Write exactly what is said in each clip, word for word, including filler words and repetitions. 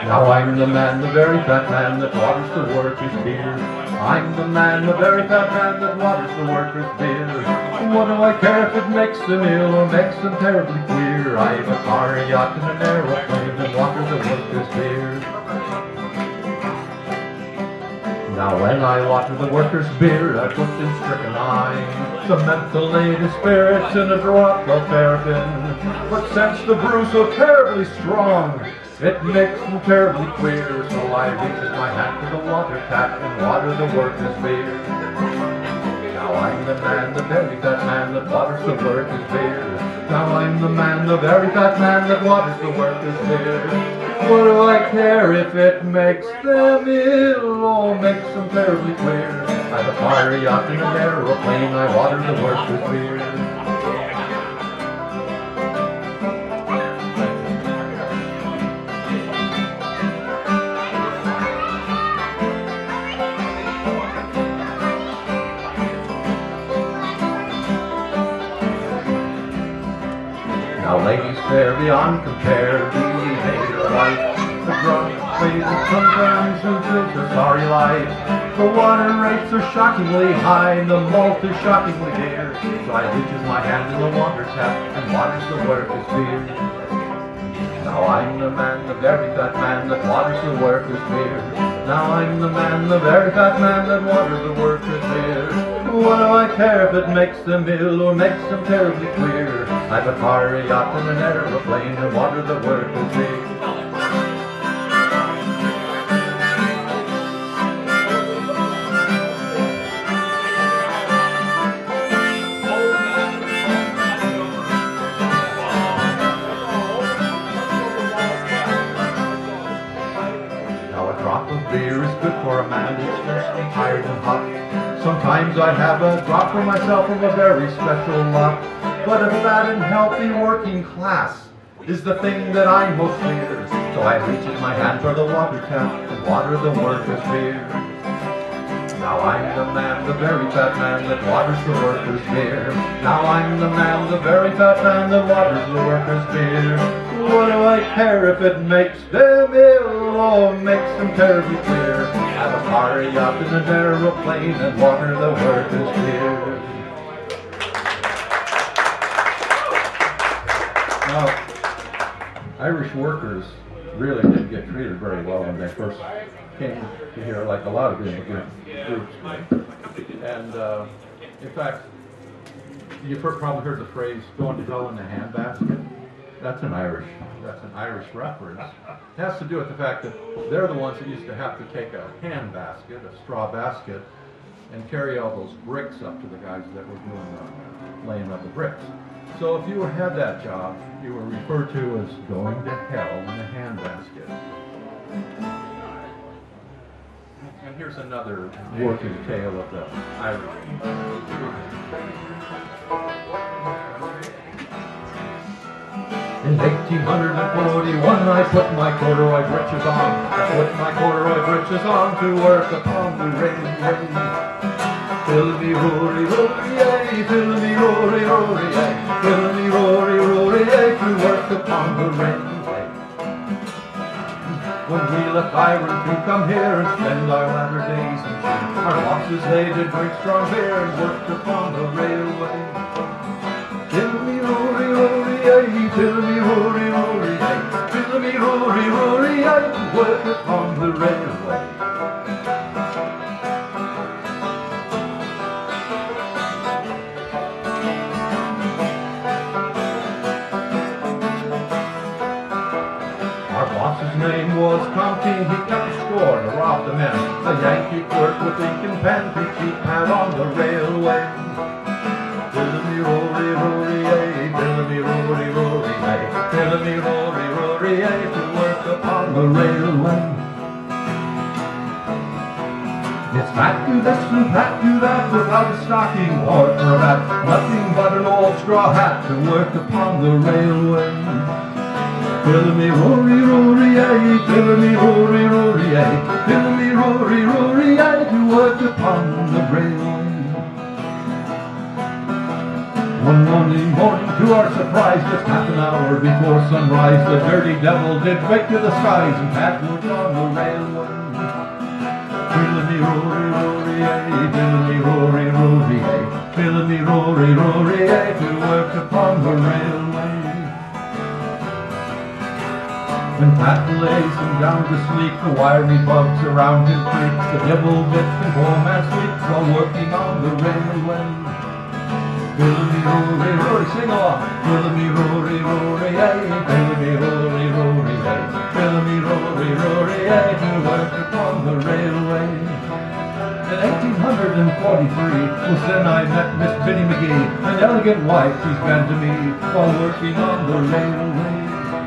Now I'm the man, the very fat man that waters the workers' beer. I'm the man, the very fat man that waters the workers' beer. What do I care if it makes them ill or makes them terribly queer? I have a car, a yacht, and an aeroplane and water the workers' beer. Now when I water the workers' beer, I put in strychnine, some methylated spirits, and a drop of paraffin. But since the brew's so terribly strong, it makes them terribly queer. So I reaches my hand to the water tap and water the workers' beer. Now I'm the man, the very fat man that waters the workers' beer. Now I'm the man, the very fat man that waters the workers' beer. What do I care if it makes them ill or makes them terribly queer? I have a fiery yacht and an aeroplane, I water the workers' beer. Now ladies fair beyond compare, behave your life. The drunk faces sometimes lives a sorry life. The water rates are shockingly high, and the malt is shockingly dear. So I reaches my hand in the water tap and waters the workers' beer. Now I'm the man, the very fat man that waters the workers' beer. Now I'm the man, the very fat man that waters the workers' beer. What do I care if it makes them ill or makes them terribly queer? I have a car, a yacht, and an aeroplane and water the workers' beer. Now a drop of beer is good for a man who's thirsty, tired, and hot. Sometimes I have a drop for myself from a very special lot. But a fat and healthy working class is the thing that I most fear. So I reach in my hand for the water tap and water the workers' beer. Now I'm the man, the very fat man that waters the workers' beer. Now I'm the man, the very fat man that waters the workers' beer. What do I care if it makes them ill or makes them terribly queer? I have a car, a yacht, and an aeroplane and water the workers' beer. Now, Irish workers really didn't get treated very well when they first came to here, like a lot of immigrant groups. And uh, in fact, you've heard, probably heard the phrase "going to hell in a handbasket." That's an Irish. That's an Irish reference. It has to do with the fact that they're the ones that used to have to take a hand basket, a straw basket, and carry all those bricks up to the guys that were doing the laying of the bricks. So if you had that job, you were referred to as going to hell in a handbasket. And here's another working tale of the Irish. In eighteen forty-one, I put my corduroy breeches on. I put my corduroy breeches on to work upon the railway. Fill me rory rory ay, fill me rory rory ay, fill me rory rory ay, to work upon the railway. When we left Ireland to come here and spend our latter days in cheer, our bosses they did drink strong beer and worked upon the railway. Fill me rory rory ay, fill me rory rory ay, fill me rory rory ay, to work upon the railway. His name was County, he kept score to rob the men. A Yankee clerk with ink and pen to keep pad on the railway. Fill-a-me rory rory ay, fill-a-me rory rory ay, fill-a-me rory rory ay, to work upon the railway. It's fat to this and fat to that, without a stocking or cravat, nothing but an old straw hat to work upon the railway. Fill me rory rory ay, fill me rory rory ay, fill me rory rory ay, to work upon the railway. One Monday morning, to our surprise, just half an hour before sunrise, the dirty devil did break to the skies and Pat worked on the railway. Fill-a-me-rory-rory-ay, fill-a-me-rory-rory-ay, fill-a-me-rory-rory-ay, to work upon the railway. When Pat lays him down to sleep, the wiry bugs around him creep, the devil bits and poor man sleeps while working on the railway. Fill-a-me-rory-rory, sing along! Fill-a-me-rory-rory-ay, fill-a-me-rory-rory-ay, fill-a-me-rory-rory-ay, to work upon the railway. In eighteen forty-three was then I met Miss Biddy McGee, an elegant wife she's been to me while working on the railway.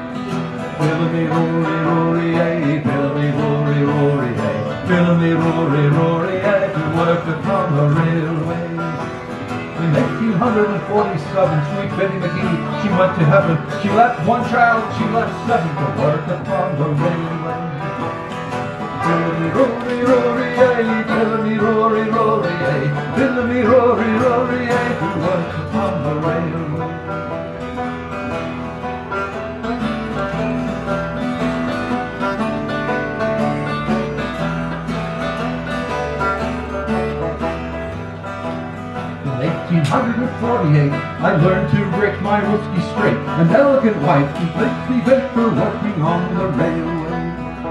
Fill-a-me-rory-rory-ay, fill-a-me-rory-rory-ay, fill-a-me-rory-rory-ay, to work upon the railway. In eighteen forty-seven, sweet Biddy McGee, she went to heaven. She left one child, she left seven to work upon the railway. Fill-a-me-rory-rory-ay, fill-a-me-rory-rory-ay, fill-a-me-rory-rory-ay, to work upon the railway. eighteen forty-eight, I learned to break my whiskey straight, an elegant wife completely fit for working on the railway.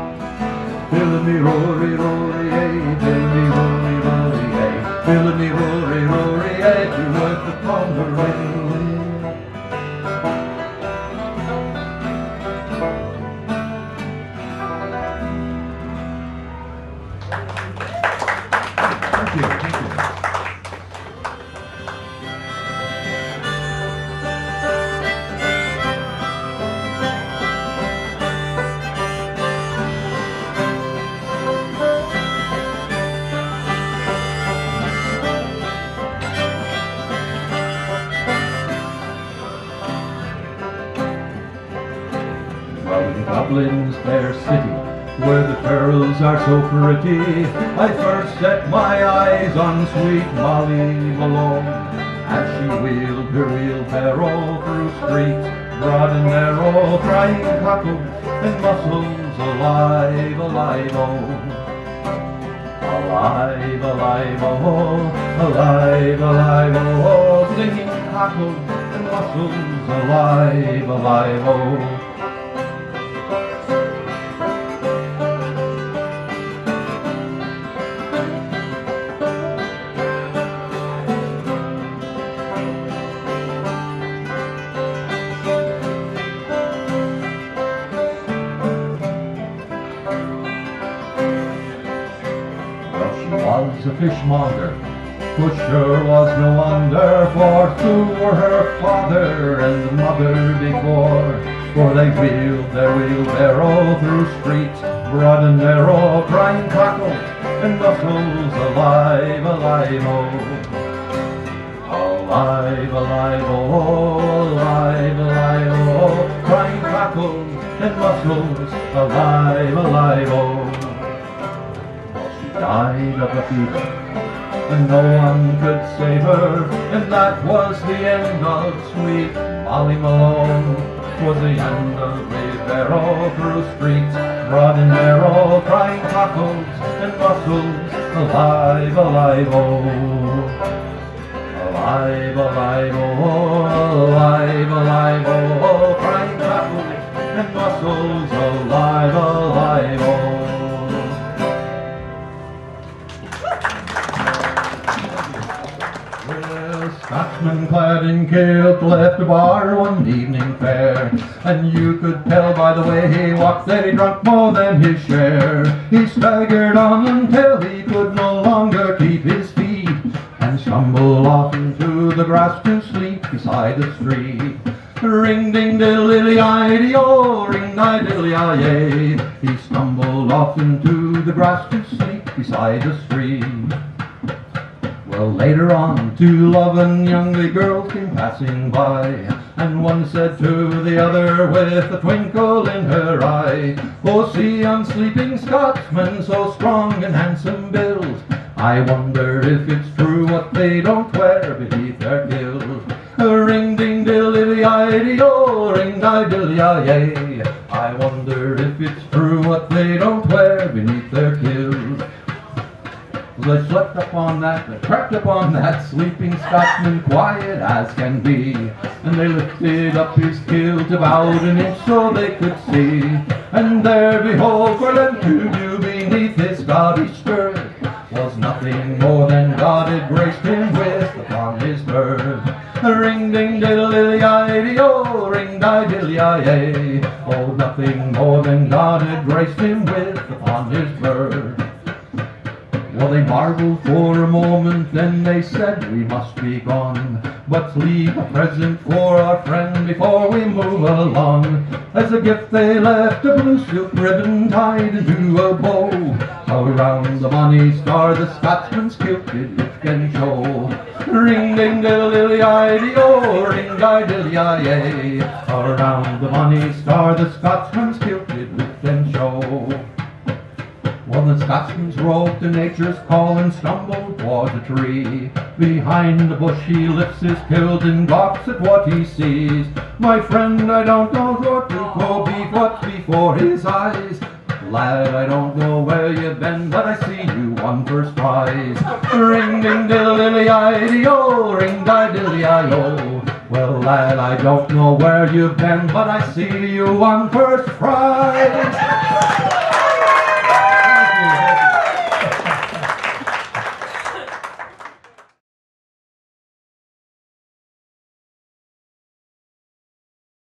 Fill-a-me-rory-rory-ay, fill-a-me-rory-rory-ay, fill-a-me-rory-rory-ay, to work upon the railway. Thank you, thank you. Dublin's fair city, where the girls are so pretty, I first set my eyes on sweet Molly Malone, as she wheeled her wheelbarrow through streets broad and narrow, crying cockles and mussels alive, alive, oh. Alive, alive, oh, alive, alive, oh, singing cockles and mussels alive, alive, oh. A fishmonger, but sure was no wonder, for two were her father and mother before, for they wheeled their wheelbarrow through streets broad and narrow, crying cockles and mussels alive, alive, oh. Alive, alive, oh, alive, alive, oh, crying cockles and mussels alive, alive, oh. Died of a fever, and no one could save her, and that was the end of sweet Molly Malone. 'Twas the end of wheelbarrow through streets broad and narrow, crying cockles and mussels alive, alive, oh. Alive, alive, oh, alive, alive, oh, crying cockles and mussels alive, alive, oh. Scotchman clad in kilt left a bar one evening fair, and you could tell by the way he walked that he drunk more than his share. He staggered on until he could no longer keep his feet, and stumbled off into the grass to sleep beside the street. Ring-ding-diddly-idly-o, ring-di-diddly-i-yay, he stumbled off into the grass to sleep beside the street. Well, later on, two loving youngly girls came passing by, and one said to the other with a twinkle in her eye, "Oh, see yon sleeping Scotsman, so strong and handsome built, I wonder if it's true what they don't wear beneath their kilts. dilly-i-di-o, ring-di-dilly-i-yay. I wonder if it's true what they don't wear beneath their kills. They slept upon that, they crept upon that sleeping Scotsman, quiet as can be, and they lifted up his kilt about an inch so they could see, and there, behold, for them to view beneath his Scottish skirt was nothing more than God had graced him with upon his bird. Ring-ding-diddle-dilly-i-di-o, ring-di-dilly-i-yay. Oh, nothing more than God had graced him with upon his bird. Well, they marveled for a moment, then they said we must be gone, but leave a present for our friend before we move along. As a gift they left a blue silk ribbon tied into a bow, around the bonny star the Scotsman's kilt did lift and show. Ring-ding-diddle-dilly-i-di-o, ring-di-dilly-i-yay. Around the bonny star the Scotsman's kilt did lift and show. Well, the Scotsman's roved to nature's call and stumbled towards a tree. Behind the bush he lifts his kilt and gawks at what he sees. My friend, I don't know what to go be what's before his eyes. Lad, I don't know where you've been, but I see you won first prize. Ring-ding-diddle-dilly-i-di-o, ring-di-dilly-i-o. Well, lad, I don't know where you've been, but I see you won first prize.